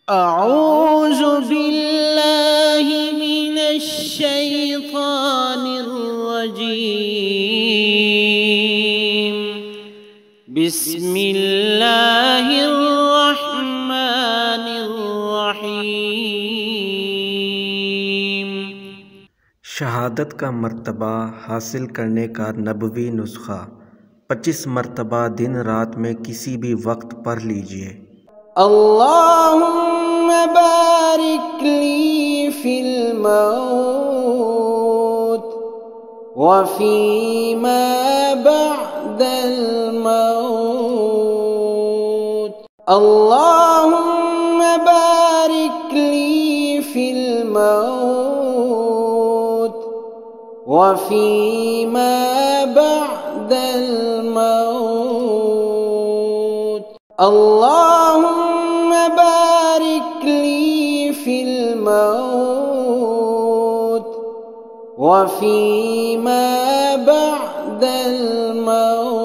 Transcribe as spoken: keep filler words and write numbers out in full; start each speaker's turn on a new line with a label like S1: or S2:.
S1: अऊज़ु बिल्लाहि मिनश शैतानिर रजीम। बिस्मिल्लाहिर रहमानिर रहीम।
S2: शहादत का मर्तबा हासिल करने का नबवी नुस्खा पच्चीस मरतबा दिन रात में किसी भी वक्त पढ़ लीजिए।
S1: अल्लाहुम्मा बारिक ली फिल मौत व फीमा बअदल मौत। अल्लाहुम्मा बारिक ली फिल मौत व फीमा बअदल मौत। अल्लाहुम्मा बारिक ली फिल मौत व फीमा बअदल मौत।